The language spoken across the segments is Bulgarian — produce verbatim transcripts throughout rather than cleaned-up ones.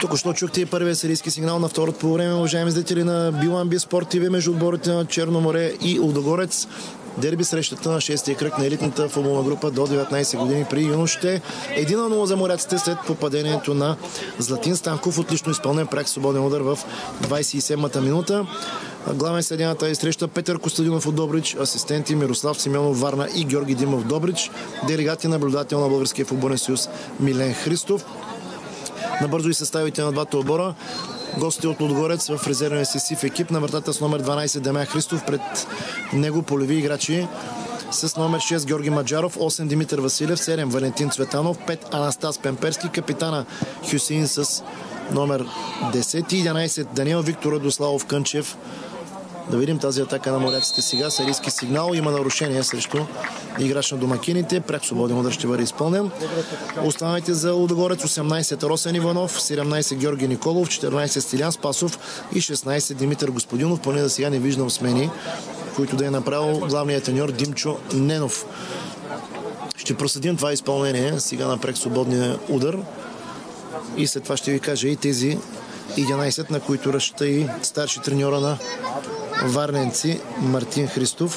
Току-що чухте и първия серийски сигнал на второто по време, уважаеми зрители на Билан Би Спорт ТВ, между отборите на Черно море и Лудогорец. Дерби срещата на шестия кръг на елитната футболна група до деветнайсет години при юношите. едно на нула за моряците след попадението на Златин Станков. Отлично изпълнен прак свободен удар в двайсет и седмата минута. Главен съдия на тази среща Петър Костадинов от Добрич, асистенти Мирослав Симеонов Варна и Георги Димов Добрич, делегати наблюдател на Българския футболен съюз Милен Христов. Набързо и съставите на двата отбора. Гостите от Лудогорец в резервния си сив екип. На вратата с номер дванайсет Дамян Христов, пред него полеви играчи с номер шест Георги Маджаров, осем Димитър Василев, седем Валентин Цветанов, пет Анастас Пемперски, капитана Хюсеин с номер десет, единайсет Даниел Виктор Радославов Кънчев. Да видим тази атака на моряците сега. Серийски сигнал. Има нарушение срещу играч на домакините. Пряк свободен удар ще бъде изпълнен. Останалите за Лудогорец: осемнайсет Росен Иванов, седемнайсет Георги Николов, четиринайсет Стилян Спасов и шестнайсет Димитър Господинов. Поне да сега не виждам смени, които да е направил главният треньор Димчо Ненов. Ще проследим това изпълнение сега на пряк свободния удар и след това ще ви кажа и тези единайсет, на които разчита и старши треньора на варненци Мартин Христов.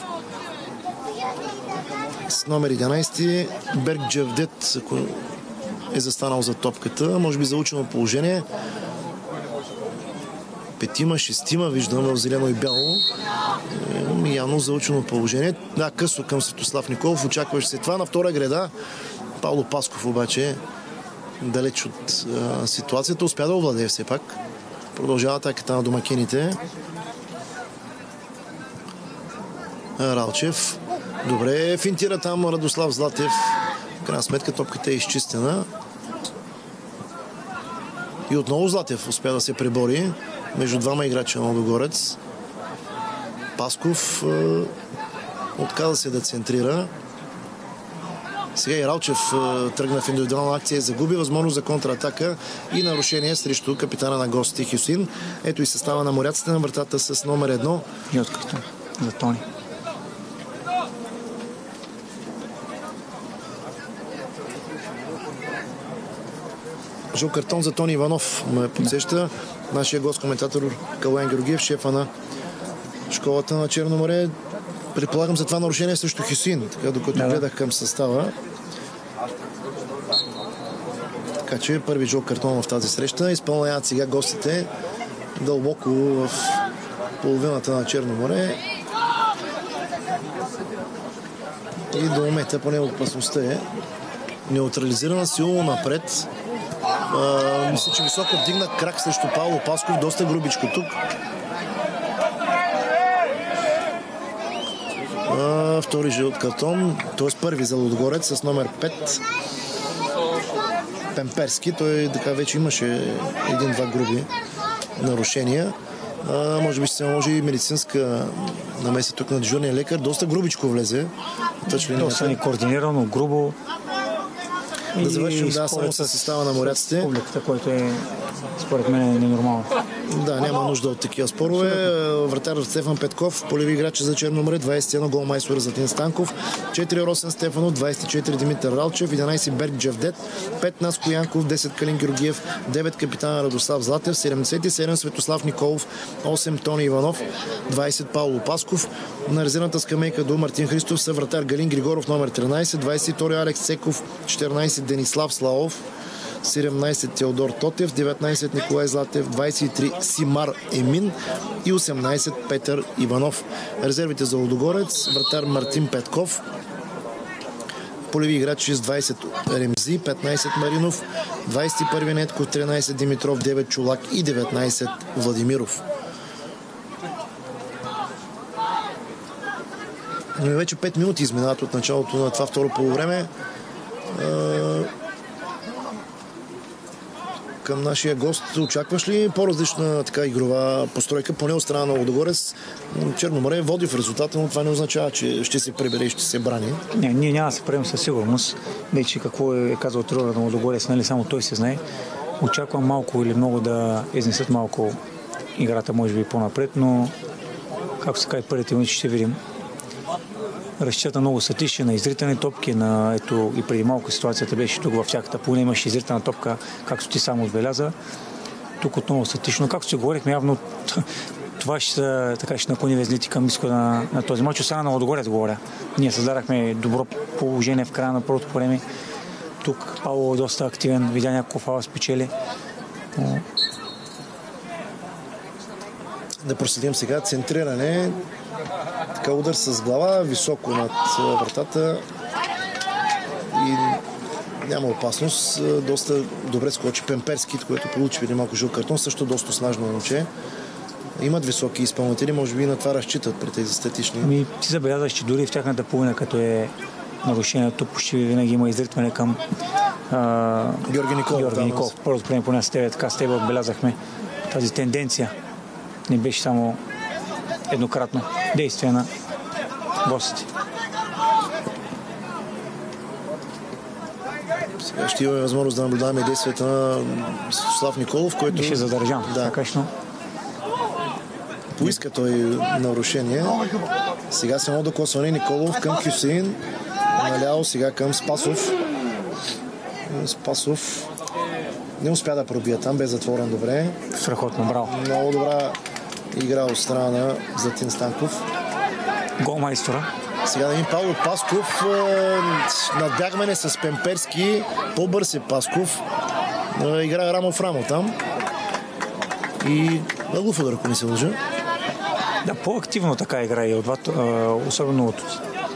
С номер единайсет Берг Джевдет, ако е застанал за топката. Може би заучено положение. Петима, шестима виждам в зелено и бяло. Е, явно заучено положение. Да, късо към Светослав Николов. Очакваше се това. На втора града Павло Пасков обаче далеч от а, ситуацията. Успя да овладее все пак. Продължава атаката на домакините. Ралчев. Добре финтира там Радослав Златев. В крайна сметка топката е изчистена. И отново Златев успя да се пребори между двама играчи на Лудогорец. Пасков е, отказа се да центрира. Сега и Ралчев е, тръгна в индивидуална акция и загуби възможност за контратака и нарушение срещу капитана на гостите Хюсин. Ето и състава на моряците на вратата с номер едно. И открито за Тони. Жъл картон за Тони Иванов ме подсеща. Нашия гост-коментатор Калуян Георгиев, шефа на школата на Черно море. Предполагам за това нарушение срещу Хюсин, така докато да, гледах към състава. Така че първи жъл картон в тази среща. Изпълняват сега гостите дълбоко в половината на Черно море. И до момента поне опасността е неутрализирана силно напред. Uh, мисля, че високо вдигна крак срещу Павло Пасков. Доста грубичко тук. Uh, втори жълт картон, т.е. първи за Лудогорец с номер пет Пемперски. Той така вече имаше един-два груби нарушения. Uh, може би ще се наложи и медицинска намеса тук на дежурния лекар. Доста грубичко влезе. Доста некоординирано, грубо. Да завършим, да, само с състава на моряците. Публиката, което е според мен е ненормално. Да, няма нужда от такива спорове. Вратар Стефан Петков, полеви играч за Черно море, двайсет и едно голмайстор Златин Станков, четири Росен Стефанов, двайсет и четири Димитър Ралчев, единайсет Берг Джевдет, пет Наско Янков, десет Калин Георгиев, девет капитана Радослав Златев, седемдесет и седем Светослав Николов, осем Тони Иванов, двайсет Павло Пасков. На резервната скамейка до Мартин Христов са вратар Галин Григоров, номер тринайсет, двайсет и втори Алекс Секов, четиринайсет Денислав Славов, седемнайсет Теодор Тотев, деветнайсет Николай Златев, двайсет и три Симар Емин и осемнайсет Петър Иванов. Резервите за Лудогорец: вратар Мартин Петков, полеви играчи с двайсет Ремзи, петнайсет Маринов, двайсет и първи Нетков, тринайсет Димитров, девет Чулак и деветнайсет Владимиров. Вече пет минути изминават от началото на това второ полувреме. Към нашия гост очакваш ли по-различна така игрова постройка, поне от страна на Лудогорец? Черно море води в резултата, но това не означава, че ще се прибере и ще се брани. Не, ние няма да се приемем със сигурност. Вече какво е казал треньора на Лудогорец, нали, само той се знае. Очаквам малко или много да изнесат малко играта, може би по-напред, но както се каже, първите минути ще видим. Разчита много статични на изритани топки, на ето и преди малко ситуацията беше тук в тяхната половина, имаше изритана топка, както ти само отбеляза. тук отново статично. Както си говорихме, явно това ще, така, ще наклони везлите към изхода на, на този мач. Остана на Лудогорец, говоря. Ние създадахме добро положение в края на първото време. Тук Павло е доста активен, видя няколко фала спечели. Но... Да проследим сега центриране. Така удар с глава, високо над вратата и няма опасност. Доста добре скочи Пемперски, който получи преди малко жил картон. Също доста снажно момче. Имат високи изпълнители, може би и на това разчитат при тези статични. Ами, ти забелязваш, че дори в тяхната половина, като е нарушението, почти винаги има изритване към а... Георги Николов. Георги Николов. Първото време поне с тебе, така с тебе отбелязахме тази тенденция. Не беше само еднократно действие на гостите. Сега ще имаме възможност да наблюдаваме действията на Слав Николов, който... Беше задържан. Да. Такашно. Поиска той нарушение. Сега само докосване Николов към Хюсеин. Наляво сега към Спасов. Спасов не успя да пробие там, бе затворен добре. Страхотно, браво. Много добра игра от страна на Златин Станков. Гол майстора. Сега да им Павло Пасков. Надбягване с Пемперски. По-бърз е Пасков. Играе рамо в рамо там. И Лъгов удар, ако не се лъжа. Да, по-активно така играе, особено от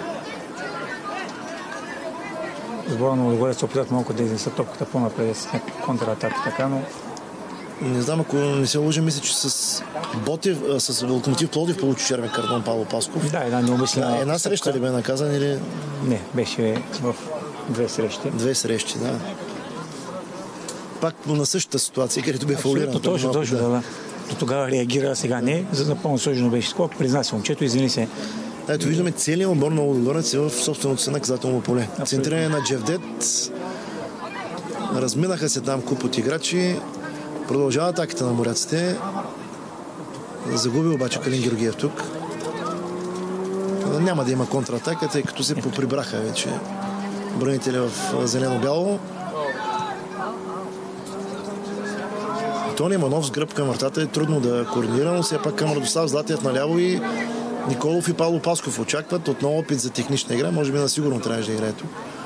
сбора на Лудогорец се опитат малко да изнесат топката по-напред с някакви контратаки, така, но... Не знам, ако не се лъжа, мисля, че с Ботев, с Локомотив Пловдив получи червен картон Павло Пасков. Да, една необмислена... Да, една среща ли бе наказан или... Не, беше в две срещи. Две срещи, да. Пак на същата ситуация, където бе фаулиран. Точно, точно, да. да. До тогава реагира, сега не. За напълно сложено беше такова. Призна се момчето, извини се. Ето виждаме целият отбор на Лудогорец е в собственото си наказателно поле. Центриране на Джевдет. Разминаха се там куп от играчи. Продължава атаката на моряците. Загуби обаче Калин Георгиев тук. Няма да има контратака, тъй като се поприбраха вече бранители в зелено-бяло. Тони Манов с гръб към вратата е трудно да координира, но все пак към Радослав Златиев наляво и Николов и Павло Пасков очакват отново опит за технична игра. Може би на сигурно трябваше да играе тук.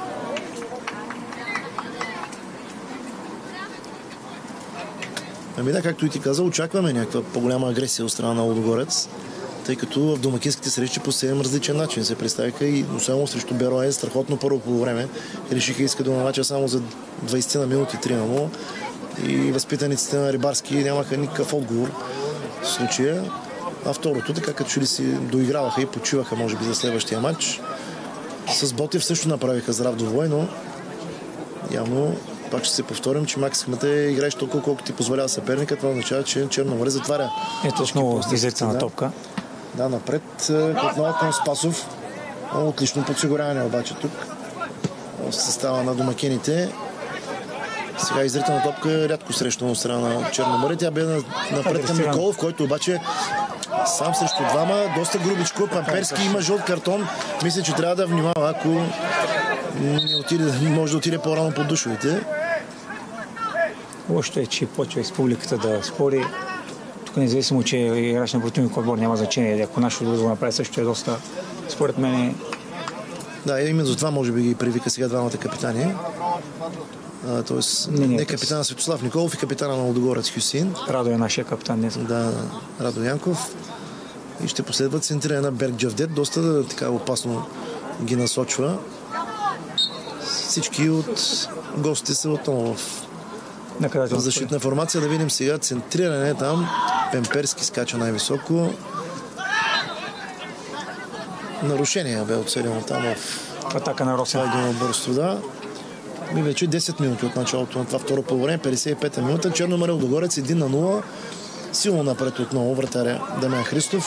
Ами да, както и ти каза, очакваме някаква по-голяма агресия от страна на Лудогорец, тъй като в домакинските срещи по съвсем различен начин се представиха и особено срещу Берое страхотно първо по време. Решиха иска да мача само за двайсет на минути три на нула и възпитаниците на Рибарски нямаха никакъв отговор в случая. А второто, така като че ли си доиграваха и почиваха, може би, за следващия матч. С Ботев също направиха здрав довой, но явно пак ще се повторим, че максимата е играеш толкова, колко ти позволява съперника. Това означава, че Черно море затваря. Ето отново изрецена да. Топка. Да, напред. Отново към Спасов. Отлично подсигуряване обаче тук. В състава на домакините. Сега изритана топка рядко срещана от страна на Черно море. Тя бе напред към Николов, който обаче сам срещу двама. Доста грубичко. Памперски има жълт картон. Мисля, че трябва да внимава, ако не отиде, може да отиде по-рано под душовите. Лошото е, че почва с публиката да спори. Тук независимо, че играч на противник отбор няма значение. Ако нашето да го направи, също е доста, според мен. Да, именно за това може би ги привика сега двамата капитани. А, тоест, не, не, не капитана Светослав Николов и капитана на Лудогорец Хюсеин. Радо е нашия капитан днес. Да, Радо Янков. И ще последват центриране на Берг Джевдет. Доста така опасно ги насочва. Всички от гостите са отново в защитна формация. Да видим сега центриране там. Пемперски скача най-високо. Нарушение бе отседено там в атака на Росен. Това е бързо, да. И вече десет минути от началото на това второ полувреме, петдесет и пета минута. Черно море Лудогорец един на нула. Силно напред отново вратаря Дамян Христов.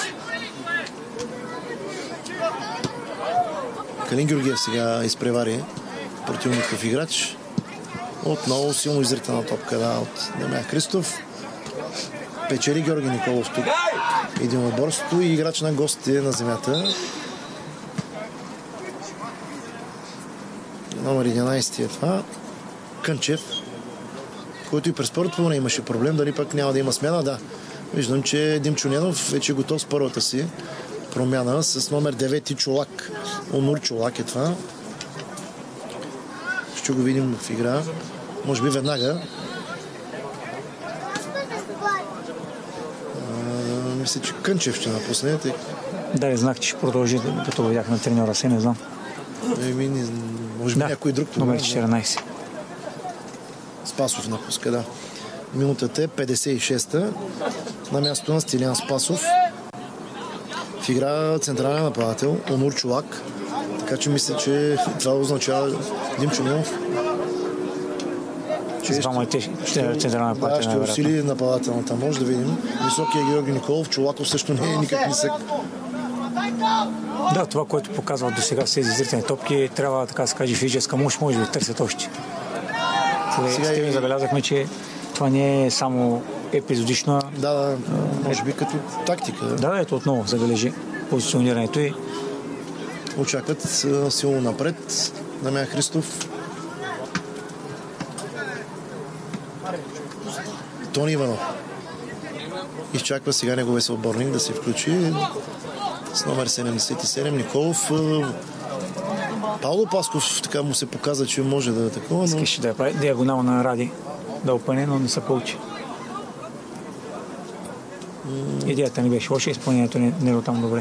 Калин Георгиев сега изпревари противников играч. Отново силно изритана топка да, от Дамян Христов. Печели Георги Николов тук. Един отборството и играч на гостите на земята. Номер единайсет е това. Кънчев. който и през първото време имаше проблем, дали пък няма да има смяна. Да, виждам, че Димчо Ненов вече е готов с първата си промяна с номер девети Чолак. Онур Чолак е това. Ще го видим в игра. Може би веднага. А, мисля, че Кънчев ще напусне. Тъй... Да, знах, че ще продължи, като видях на треньора си, не знам. Еми, не, може би да, някой друг. Номер четиринайсет. Спасов напуска, да. Минутата е петдесет и шеста. На място на Стилян Спасов. В игра централен нападател Онур Чолак. Така че мисля, че това означава Димчо Ненов. С двама и те централен нападател. Да, ще усили нападателната. Може да видим. Високия Георги Николов. Чолаков също не е никак нисък. Да, това, което показват до сега с тези зрителни топки, трябва така да се каже физическа мощ, може би търсят още. Сега и... забелязахме, че това не е само епизодично. Да, да, може би като тактика. Да, ето отново забележи позиционирането и очакват силно напред. Дамян Христов. Тони Иванов. Изчаква сега неговия съотборник да се включи с номер седемдесет и седем Николов. Пауло Пасков така му се показа, че може да е такова. Но... Искаше да прави диагонал на Ради да опъне, но не се получи. Mm. Идеята не беше лоша, изпълнението не, не е там добре.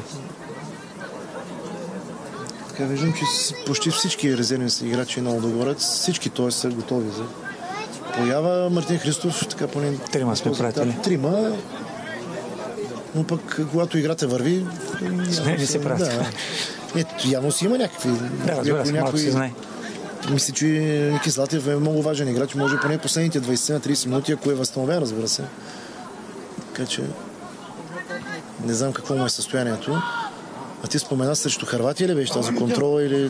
Така виждам, че почти всички резервни са играчи на Лудогорец. Всички, т.е. са готови за поява. Мартин Христов, така поне... Трима сме пратили. Трима. Но пък, когато играта върви... Смели се правят. Да. Ето, явно си има някакви... Да, разбира се, малко си знае. Мисля, че Ники Златев е много важен играч. Може поне последните двайсет на трийсет минути, ако е възстановен, разбира се. Така че... Не знам какво му е състоянието. А ти спомена срещу Хърватия ли беше тази контрола или...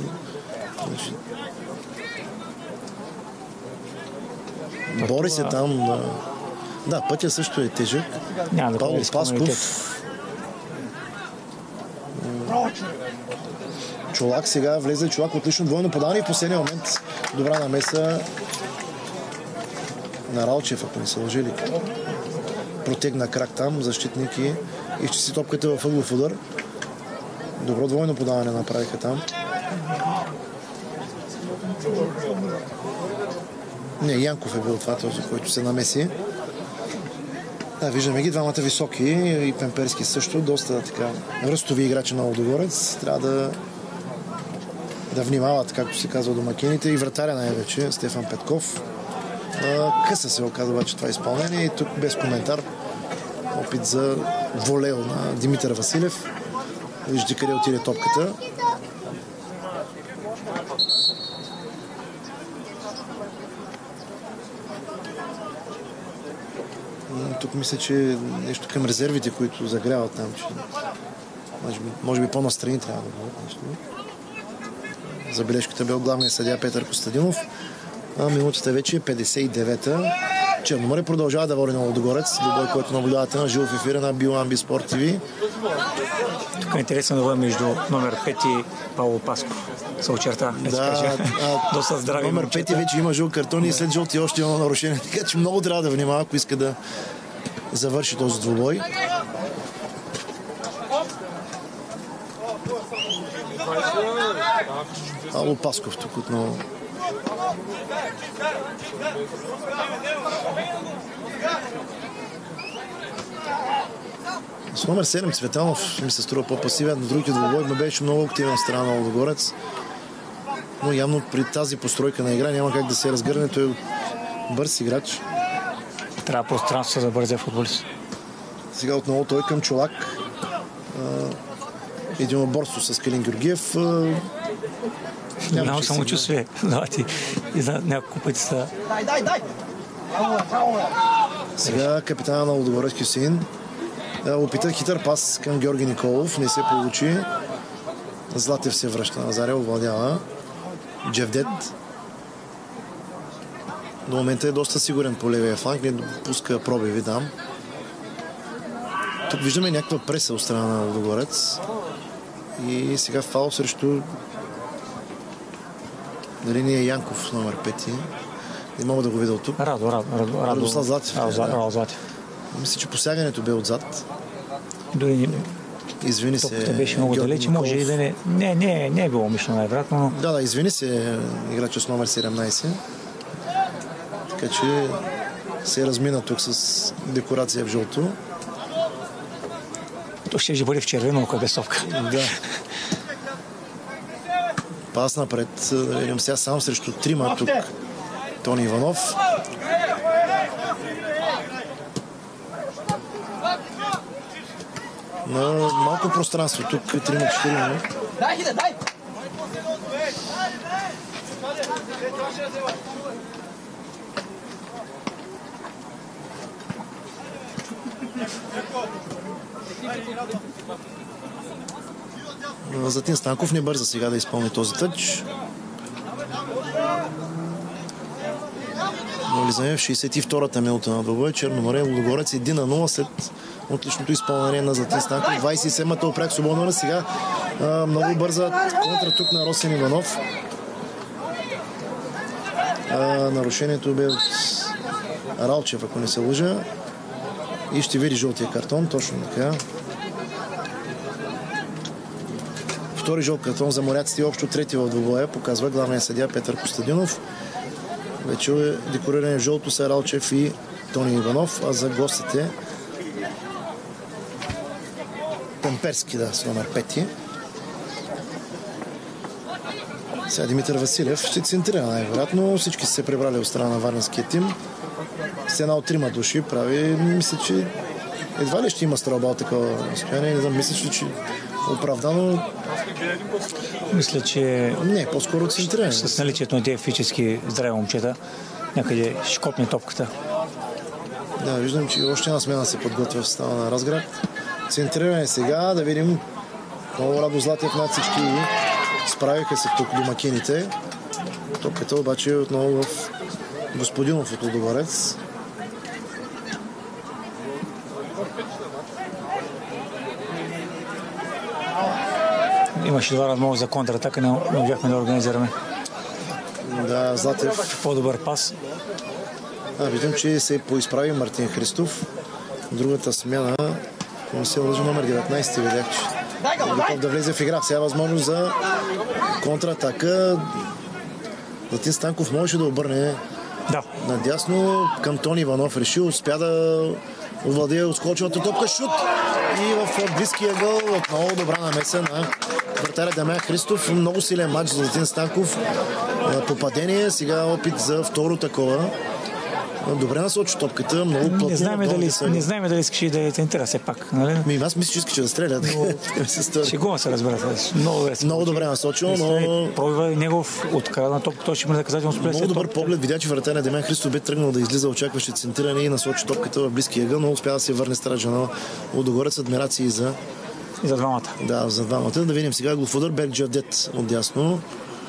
Бори се там. Да, да, пътя също е тежък. Да Павло Пасков. Чолак сега влезе. Чолак отлично двойно подаване и в последния момент добра намеса на Ралчев, ако не са лъжили. Протегна крак там, защитник и изчисти топката в ъглов удар. Добро двойно подаване направиха там. Не, Янков е бил това, този, който се намеси. Да, виждаме ги двамата високи и Пемперски също, доста така ръстови играчи на Лудогорец. Трябва да да внимават, както се казва домакините, и вратаря най-вече, Стефан Петков. Къса се оказа обаче това изпълнение и тук без коментар опит за волео на Димитър Василев. Виждате къде отиде топката. Тук мисля, че нещо към резервите, които загряват там, че може би, може би по-настрани трябва да бъдат нещо. Забележката бе от главния съдия Петър Костадинов. А минутата вече е петдесет и девета. Черноморе продължава да води на Лудогорец. Добой, който наблюдавате на живо в ефира на Биоамби Спорт ТВ. Тук е интересно да бъде между номер пет и Павло Пасков. Се очерта. Да, доста здрави номер пет вече има жълт картон и след жълти още има нарушение. Така че много трябва да внимава, ако иска да завърши този двубой. Павло Пасков тук отново. С номер седем Цветанов ми се струва по-пасивен. На другите двубой ме беше много активен в страна на Лудогорец. Но явно при тази постройка на игра няма как да се разгърне. Той е бърз играч. Трябва пространство за бързия футболист. Сега отново той към Чолак. Единоборство с Калин Георгиев. Няма самочувствие. И за няколко пъти са... Дай, дай, дай! Сега капитана на Лудогорец Кюсеин опита хитър пас към Георги Николов. Не се получи. Златев се връща. Назарев овладява. Джевдет. До момента е доста сигурен по левия фланг. Не допуска пробиви там. Тук виждаме някаква преса от страна на Лудогорец. И сега фаул срещу... Дали не е Янков номер пет. Не мога да го видя от тук. Радо, Радо, Радо, Радослав Златев. Радо, Да. Радо Златев. Мисля, че посягането бе отзад. Дори Извини се. топката беше много Георги далече, Николов. може и да не... Не, не, не е било умишлено най-вероятно, но... Да, да, извини се, играчът с номер седемнайсет. Така че се размина тук с декорация в жълто. То ще бъде в червено, ако е без топка. Да. Пас напред. Да видим сега сам срещу трима тук. Тони Иванов. На малко пространство тук. трима-четирима. Дай, дай, дай! Златин Станков не бърза сега да изпълни този тъч. Влизаме в шейсет и втората минута на двобой. Черноморе Лудогорец един на нула след отличното изпълнение на Златин Станков. двайсет и седмата опряк свободна. Сега а, много бърза контра тук на Росен Иванов. А, нарушението бе от Ралчев, ако не се лъжа. И ще види жълтия картон. Точно така. Втори жълт картон за моряците и общо трети в двобоя, показва главния съдия Петър Костадинов. Вече е декориране в жълто са Ралчев и Тони Иванов, а за гостите Пемперски, да, с номер пети. Сега Димитър Василев ще центрира най-вероятно. Всички са се прибрали от страна на варненския тим. С една от трима души прави, мисля, че едва ли ще има стрелба от такова състояние. Не знам, мисля, че оправдано. Мисля, че Не, по-скоро центриране. с наличието на тези физически здрави момчета някъде ще копне топката. Да, виждам, че още една смена се подготвя в става на Разград. Центриране сега, да видим много Радо Златев над всички. Справиха се тук домакините. Топката обаче е отново в Господинов от Лудогорец. Имаше два възможности за контратака, но не можахме да организираме. Да, Златев. По-добър пас. А, виждам, че се поизправи Мартин Христов. Другата смяна, ако не се лъжа, номер деветнайсет, видях, че е готов да влезе в игра. Сега е възможност за контратака. Златин Станков можеше да обърне Да. надясно към Тони Иванов. Реши, успя да овладее отскочената топка. Шут! И в близкия гъл отново добра намеса на вратаря Дамян Христов. Много силен матч за Златин Станков. Попадение. Сега опит за второ такова. Добре насочи топката. Много плътно. Не знаем дали, са... не знаем дали искаш и да я центира все пак. Нали? Ми, аз мисля, че искаше да стреля. Шегува се, разбира се. Много добре, Много добре насочил, но... Пробива и негов открадна топка, той ще има наказателно спря. Много добър поглед. Видя, че вратаря Дамян Христов бе тръгнал да излиза, очакваше центриране и насочи топката в близкия ъгъл, но успя да се върне стража на Лудогорец. Адмирации за... И за двамата. Да, за двамата. Да видим сега Глуфодър Берджавдет отдясно.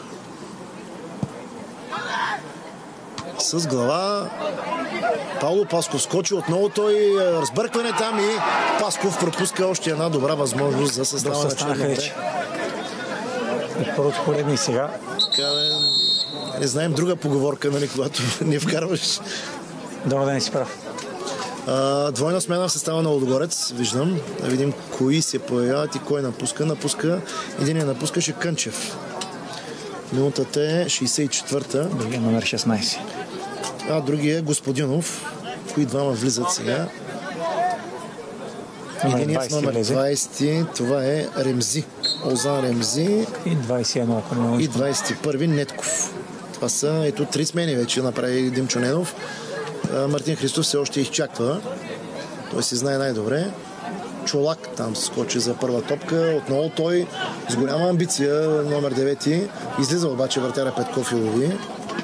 С глава Пауло Пасков скочи отново, той разбъркване там и Пасков пропуска още една добра възможност за състава на Черноморе. И първото поредно и сега. Така, не знаем друга поговорка, нали, когато не вкарваш. Добре да не си прав. А, двойна смена в състава на Лудогорец, виждам. Да видим кои се появяват и кой напуска. Напуска, един я напускаше Кънчев. Минутата е шейсет и четвърта. Другия номер шестнайсет. А другия е Господинов. Кои двама влизат сега? Единият с номер двайсет. Това е Ремзи. Озан Ремзи. И двайсет и едно. И двайсет и първи Нетков. Това са ето три смени вече направи Димчо Ненов. Мартин Христов все още изчаква. Той си знае най-добре. Чолак там скочи за първа топка. Отново той с голяма амбиция, номер девети. Излиза обаче вратаря Петков и лови.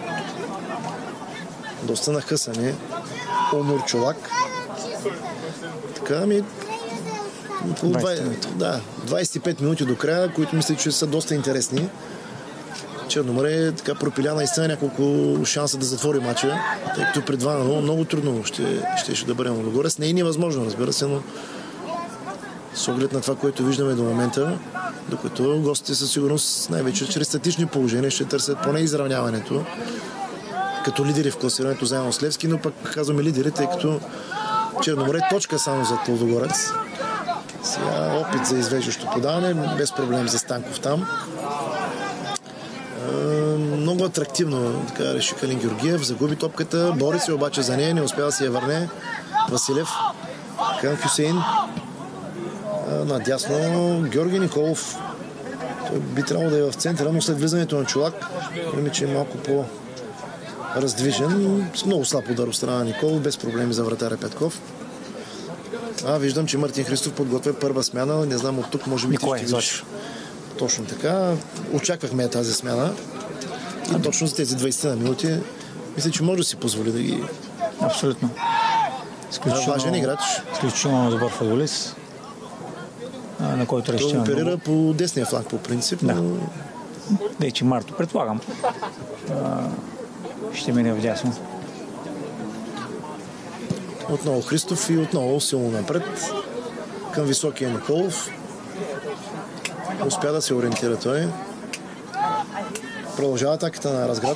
Доста нахъсане. Онур Чолак. Така ми... двайсет, да, двайсет и пет минути до края, които мисля, че са доста интересни. Черноморе така пропиля наистина няколко шанса да затвори мача, тъй като при два на нула много трудно ще, ще, ще да бъдем Лудогорец. Не е невъзможно, разбира се, но с оглед на това, което виждаме до момента, докато гостите със сигурност най-вече чрез статични положения ще търсят поне изравняването. като лидери в класирането заедно с Левски, но пък казваме лидери, тъй като Черноморе точка само за Лудогорец. Сега опит за извеждащо подаване, без проблем за Станков там. Много атрактивно, така реши Калин Георгиев, загуби топката, бори се обаче за нея, не успя да си я върне. Василев към Хюсейн. Надясно Георги Николов. Той би трябвало да е в центъра, но след влизането на Чолак, видим, че е малко по-раздвижен. С много слаб удар от страна на Николов, без проблеми за вратаря Петков. А, виждам, че Мартин Христов подготвя първа смяна. Не знам, от тук може би ти ще видиш. Точно така. Очаквахме тази смяна. И точно за тези двайсет минути мисля, че може да си позволи да ги... Абсолютно. Важен играч. Изключително добър футболист, на който разчитаме. Той оперира много по десния фланг по принцип. Да. Но... Вече Марто, предполагам, ще мине вдясно. Отново Христов и отново силно напред към високия Николов. Успя да се ориентира той. Продължава атаката на Разград.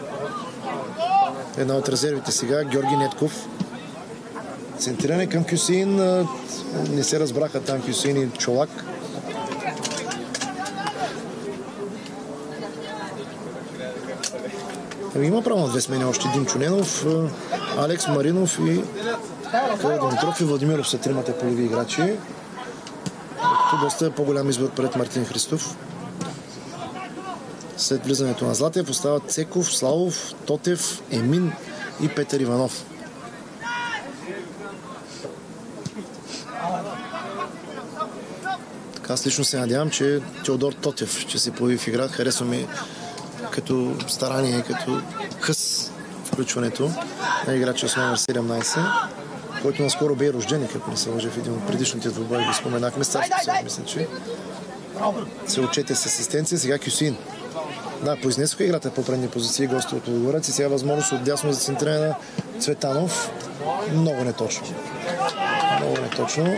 Една от резервите сега, Георги Нетков. Центриране към Кюсеин. Не се разбраха там Кюсеин и Чолак. Има право на две смени още. Димчо Ненов, Алекс Маринов и Кирил Димитров и Владимиров са тримата полеви играчи. Тук доста е по-голям избор пред Мартин Христов. След влизането на Златев остават Цеков, Славов, Тотев, Емин и Петър Иванов. Така, аз лично се надявам, че Теодор Тотев ще се появи в игра. Харесва ми като старание, като хъс включването на играча с номер седемнайсет, който наскоро бе рожденик, ако не се лъжа, в един от предишните двубои го споменахме. Старшо сега мисля, че се отчете с асистенция. Сега Кюсин. Да, поизнесоха играта по предни позиции, гости от Лудогорец и сега възможност от дясно за центриране на Цветанов. Много неточно. Много неточно.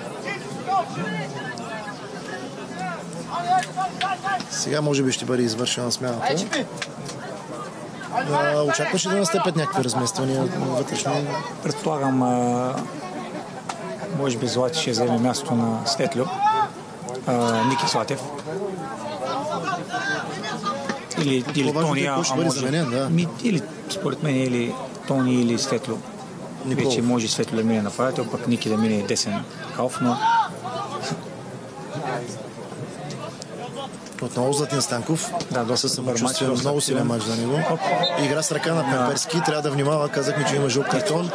Сега може би ще бъде извършена смяната. А, очакваше да настъпят някакви размествания вътрешни? Предполагам, а, може би Злати ще вземе мястото на Светлю. А, Ники Златев. Или, или Тони, а, а може... Заменен, да. Ми, или, според мен, или Тони, или Светлю. Николов. Вече може Светлю да мине нападател, пък Ники да мине десен халф, но... Отново Златин Станков. Да, доста самочувствие, много силен мач за него. Игра с ръка на Пемперски. Трябва да внимава. Казахме, че има жълт картон.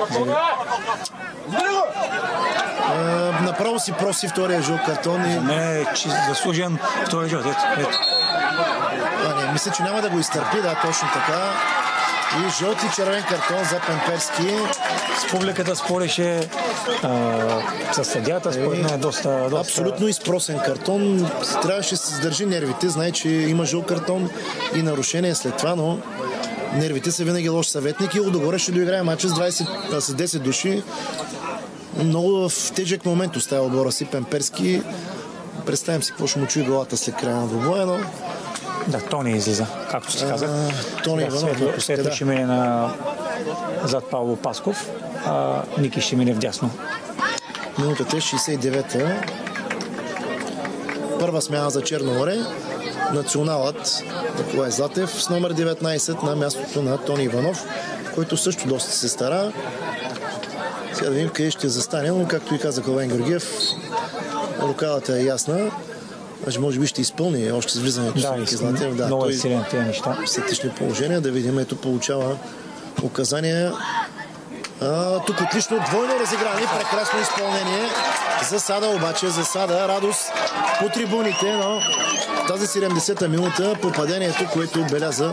Uh, направо си проси втория жълт картон. И... Не, че заслужен втория жълт. Ето, ето. А, не, мисля, че няма да го изтърпи. Да, точно така. И жълт и червен картон за Пемперски. С публиката спореше със съдията, според мен е доста, доста... Абсолютно изпросен картон. Трябваше да се задържи нервите. Знае, че има жълт картон и нарушение след това, но нервите са винаги лош съветник и Лудогорец ще доиграе матча с, двайсет, с десет души. Много в тежък момент оставя отбора си Пемперски. Представям си какво ще му чуи главата след края на двубоя, но... Да, Тони излиза, както си казах. Тони Иванов. Светло да. Ще мине на... зад Павло Пасков, а Ники ще мине вдясно. Минутата шейсет и девета. Първа смяна за Черноморе. Националът Николай Златев с номер деветнайсет на мястото на Тони Иванов, който също доста се стара. Сега да видим къде ще застане, но както и каза Калин Георгиев, рукавата е ясна. Значи, може би ще изпълни още с влизането да, с Ники Златев. Да, много е силен тези неща. Статични положения. Да видим, ето получава указания. А, тук отлично двойно разиграние, прекрасно изпълнение. Засада обаче, засада, радост по трибуните, но тази седемдесета минута попадението, което отбеляза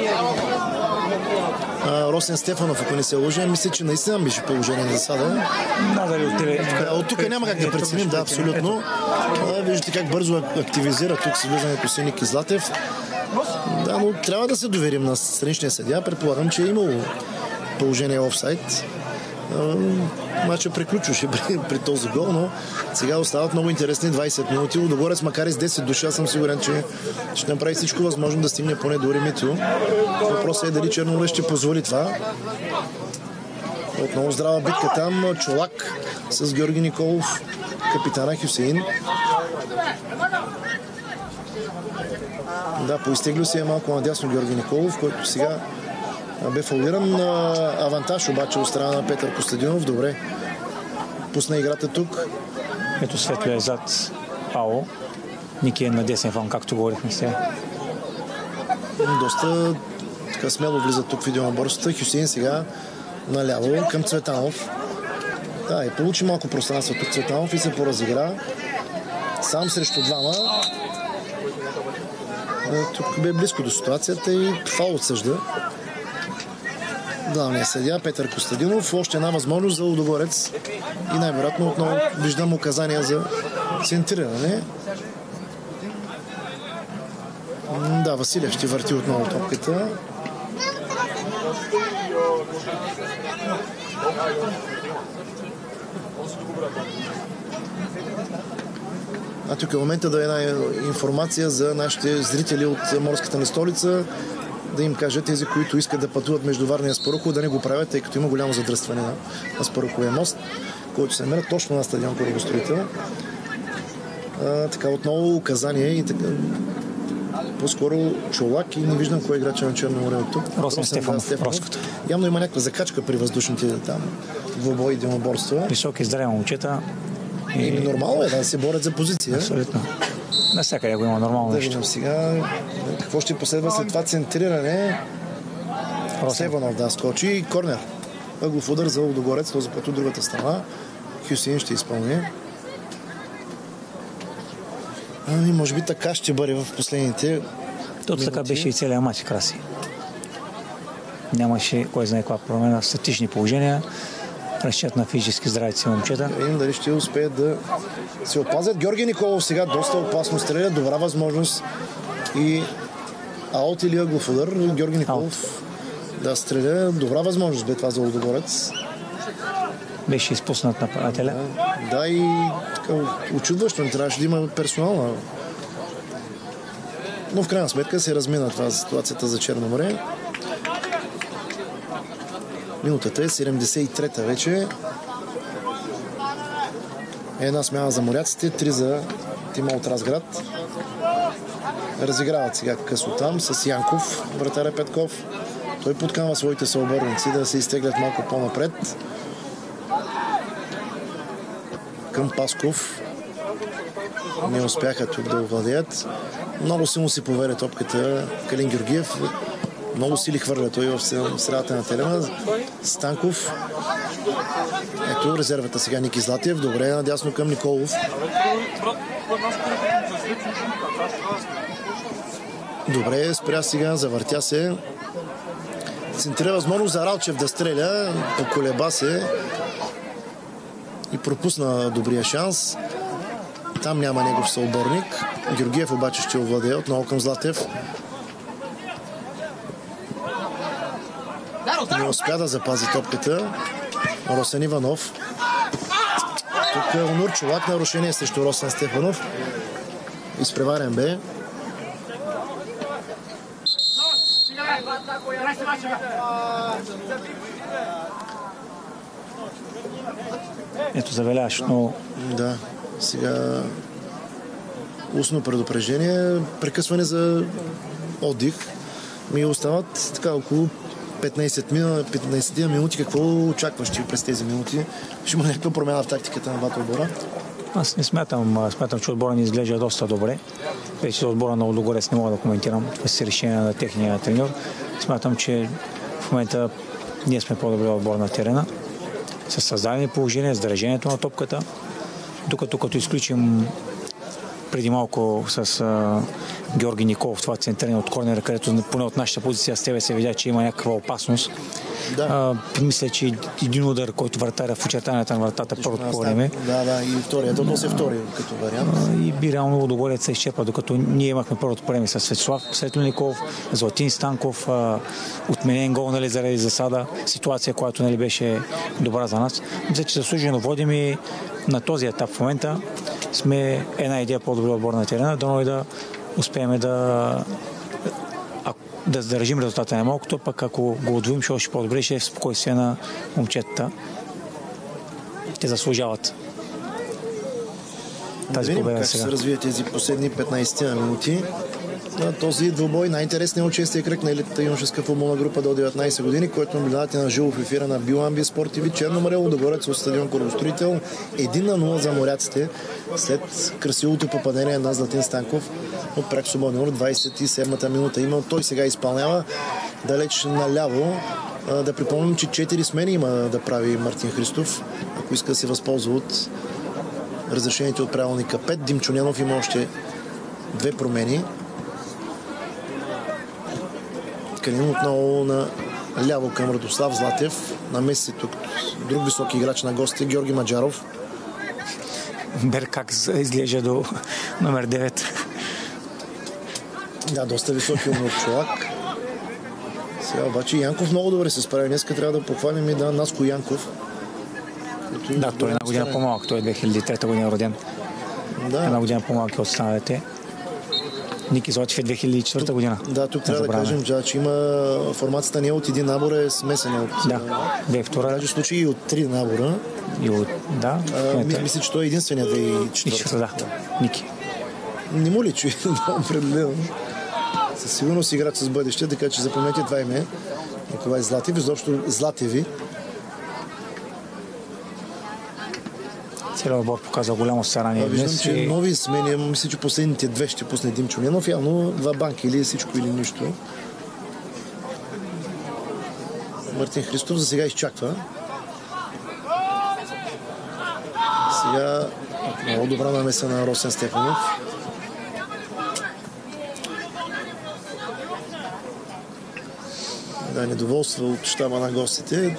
а, Росен Стефанов, ако не се лъжа, мисля, че наистина беше положение на засада. От тук няма как да преценим, да, абсолютно. А, виждате как бързо активизира тук с влизането си Ники Златев. Да, но трябва да се доверим на страничния съдия. Предполагам, че е имало положение офсайд. Мача приключваше при, при този гол, но сега остават много интересни двайсет минути. Лудогорец, макар и с десет души, аз съм сигурен, че ще направи всичко възможно да стигне поне до ремито. Въпросът е дали Черноморе ще позволи това. Отново здрава битка там. Чолак с Георги Николов, капитана Хюсеин. Да, поизтеглил се е малко надясно Георги Николов, който сега бе фаулиран. Авантаж обаче от страна на Петър Костадинов. Добре. Пусна играта тук. Ето Светло е зад Ао. Ники е на десен фланг, както говорихме сега. Доста така смело влиза тук в видеонаборствата. Хюсеин сега наляво към Цветанов. Да, и получи малко пространство тук Цветанов и се поразигра. Сам срещу двама. Тук бе близко до ситуацията и фаул отсъжда главният съдия Петър Костадинов. Още една възможност за Лудогорец и най-вероятно отново виждам указания за центриране. Да, Василев ще върти отново топката. А тук е момента да е една информация за нашите зрители от морската ни столица, да им кажат тези, които искат да пътуват между Варна и Аспарухово, да не го правят, тъй като има голямо задръстване на Аспаруховия мост, който се намира точно на стадион Корабостроител. А, така отново указание и така, по-скоро Чолак и не виждам кой играча на Черноморе от тук. Росен Стефанов. Да, Стефанов. Явно има някаква закачка при въздушните там двубои и единоборства. Високи здрави момчета. И... И нормално е да се борят за позиция. Абсолютно. Навсякъде го има нормално да, нещо. Видим сега какво ще последва след това центриране. Стефанов да скочи и корнер. Ъглов удар за Лудогорец, този път от другата страна. Хюсеин ще изпълни. Ами, може би така ще бъде в последните Тото така беше и целият матч, Краси. Нямаше кой знае каква промена в статични положения. Разчет на физически здравите момчета. Да видим дали ще успеят да се опазят. Георги Николов сега доста опасно стреля. Добра възможност. И аут или ъглов удар. Георги Николов Аут. да стреля. Добра възможност бе това за Лудогорец. Беше изпуснат нападателя. Да, да, и така учудващо. Не трябваше да има персонал. Но в крайна сметка се размина това ситуацията за Черноморе. Минутата е седемдесет и трета вече. Една смяна за моряците, три за тима от Разград. Разиграват сега късо там с Янков, вратаря Петков. Той подканва своите съоборници да се изтеглят малко по-напред. Към Пасков. Не успяха тук да овладеят. Много силно си поверя топката Калин Георгиев. Много сили хвърля той в средата на терена. Станков. Ето резервата сега Ники Златиев. Добре, надясно към Николов. Добре, спря сега, завъртя се. Центрира възможност за Ралчев да стреля. Поколеба се. И пропусна добрия шанс. Там няма негов съоборник. Георгиев обаче ще овладее отново към Златев. Не успя да запази топката. Росен Иванов. Тук е Онур Чолак. Нарушение срещу Росен Стефанов. Изпреварен бе. Ето завеляваш, но... Да, сега устно предупреждение, прекъсване за отдих. Ми остават така около петнайсет минути. Какво очакваш ти през тези минути? Ще има някаква промяна в тактиката на двата отбора? Аз не смятам, смятам, че отбора ни изглежда доста добре. Вече отбора на Лудогорец не мога да коментирам. Това си решение на техния треньор. Смятам, че в момента ние сме по-добре отбор на терена. С създадени положения, с държението на топката. Докато като изключим преди малко с а, Георги Николов това центриране от корнера, където поне от нашата позиция с тебе се видя, че има някаква опасност. Да. А, мисля, че един удар, който вратаря в очертанията на вратата първото по време. Да, да, и втория. То се втори като вариант. А, и би реално Лудогорец се изчерпа, докато ние имахме първото по време с Светослав Светлоников, Златин Станков, а, отменен гол, нали, заради засада. Ситуация, която, нали, беше добра за нас. Мисля, че заслужено водим и на този етап в момента сме една идея по-добри отбор на терена, дано и да успеем да да задържим резултата на малкото, пък ако го отвоим, ще още по-добре, ще е в спокойствие на момчетата. Те заслужават тази победа как сега. се развият тези последни петнайсет минути. На този двубой най-интересният от шестия кръг на елитната юношеска футболна група до деветнайсет години, който наблюдавате на живо в ефира на Биламби Спорт ТВ. Черно море, Лудогорец от стадион Корабостроител. един на нула за моряците след красивото попадение на Златин Станков от прак свободен номер, двайсет и седмата минута. Има, той сега изпълнява далеч наляво. Да припомним, че четири смени има да прави Мартин Христов, ако иска да се възползва от разрешените от правилника пет. Димчо Ненов има още две промени. Калин отново на ляво към Радослав Златев. Намеси тук друг високи играч на гостите, Георги Маджаров. Беркак изглежда до номер девет. Да, доста високи умно човек. Сега обаче Янков много добре се справи. Днеска трябва да похвалим и да Наско Янков. Да, той е една година по-малък. Той е две хиляди и трета година роден. Да. Една година по-малък от останалите. Ники Златев е две хиляди и четвърта година. Да, тук трябва да кажем, че има формацията не от един набор, е смесена от... Да, две и втора. Даже в случай и от три набора. И от... Да. А, мисля, че той е единствения две и четвърта. Да, Ники. Не му ли чуи? Да, определено. Със сигурност играч с бъдеще, така че запомнете това име. Николай Златев, изобщо Златеви. Целият отбор показва голямо старание днес. Виждам, че и... нови смени, мисля, че последните две ще пусне Димчо Ненов, явно два банки или всичко или нищо. Мартин Христов за сега изчаква. Сега много добра намеса на Росен Стефанов. Да, недоволства от щаба на гостите.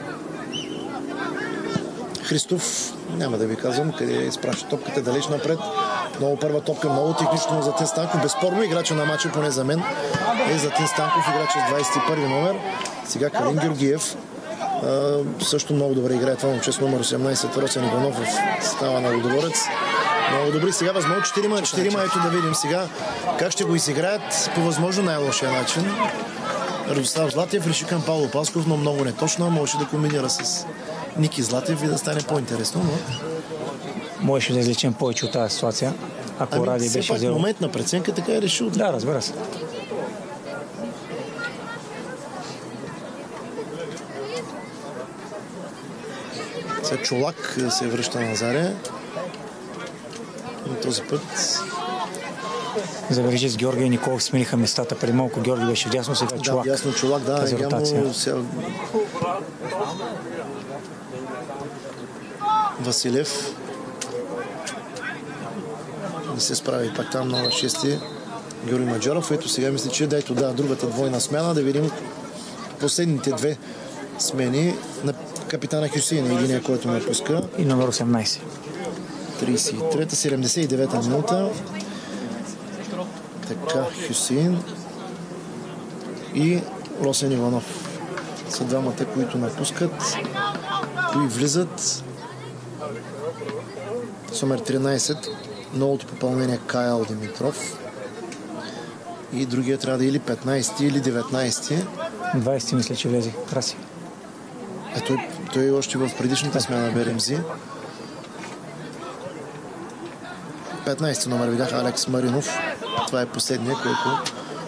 Христов, няма да ви казвам къде изпраща топката далеч напред. Много първа топка, много технично за Златин Станков. Безспорно играча на матча, поне за мен, е Златин Станков, играча с двайсет и първи номер. Сега Калин Георгиев а, също много добре играе това момче с номер осемнайсет, Росен Иванов в става на Лудогорец. Много добри. Сега възможно четирима, четирима, ето да видим сега как ще го изиграят по възможно най-лошия начин. Радослав Златев реши към Павло Пасков, но много неточно. Може да комбинира с Ники Златев и да стане по-интересно, но... Можеше да излечем повече от тази ситуация, ако ами, Ради беше взел... момент на преценка така е решил. Да, разбира се. Сега Чолак се връща на Заря. И този път... Забележи с Георги и Николов смениха местата. Преди малко Георги беше вдясно, сега Чолак. Да, ясно, Чолак, да. Тази ротация. Сега... Василев не се справи пак там на шести Георги Маджаров. Ето сега мисля, че да, ето да, другата двойна смяна. Да видим последните две смени на капитана Хюсейн, единия, който ме пуска. И номер осемнайсет. трийсет и трета, седемдесет и девета минута. Така, Хюсейн и Росен Иванов са двамата, които напускат, кои влизат. С номер тринайсет, новото попълнение Кайл Димитров. И другия трябва да е или петнайсети, или деветнайсети. двайсети мисля, че влезе. Краси. А той, той е още в предишната смяна Беремзи. петнайсети номер видях Алекс Маринов. Това е последния, който...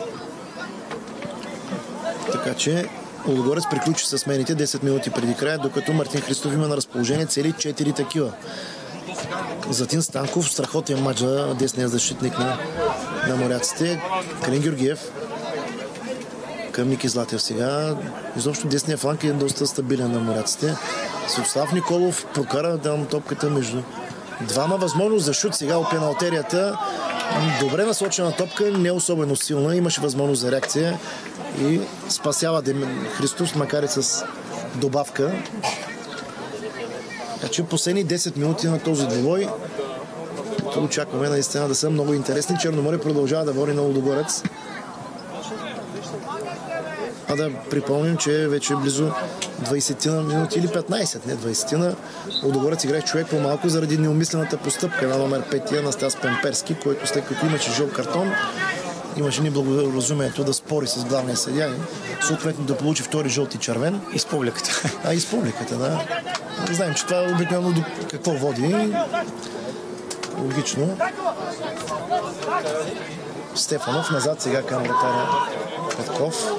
Така че Лудогорец приключи с смените десет минути преди края, докато Мартин Христов има на разположение цели четири такива. Златин Станков, страхотен мач за десния защитник на, на моряците. Калин Георгиев към Ники Златев сега. Изобщо десния фланг е доста стабилен на моряците. Светослав Николов прокара там топката между двама. Възможност за шут сега от пеналтерията. Добре насочена топка, не особено силна, имаше възможност за реакция и спасява Христос, макар и с добавка. Така че последни десет минути на този двубой очакваме наистина да са много интересни. Черноморе продължава да води на Лудогорец. А да припомним, че вече е близо двайсет минути или петнайсет, не двайсет. Лудогорец играе човек по-малко заради неумислената постъпка на номер пет Анастас Пемперски, който след като имаше жълт картон, имаше неблагоразумието да спори с главния съдия, съответно да получи втори жълт и червен. И с публиката. А и с публиката, да. Знаем, че това обикновено до какво води. Логично. Стефанов назад сега към вратаря Петков.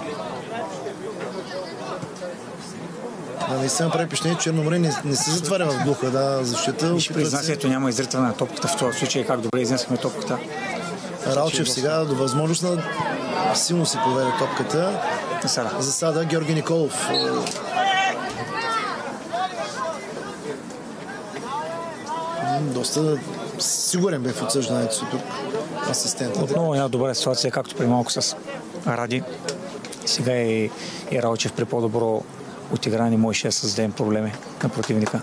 Да, наистина прави впечатление, че Черноморе не, не се затваря в глуха, да, защита. Виж, при изнасянето няма изритване на топката в този случай, как добре изнесахме топката. Ралчев сега до възможност на силно си поведе топката. Засада. Засада Георги Николов. Доста сигурен бе в отсъждането си тук асистентът. Отново една добра ситуация, както при малко с Ради. Сега и, и Ралчев при по-добро отигране можеше да създадем проблеми на противника.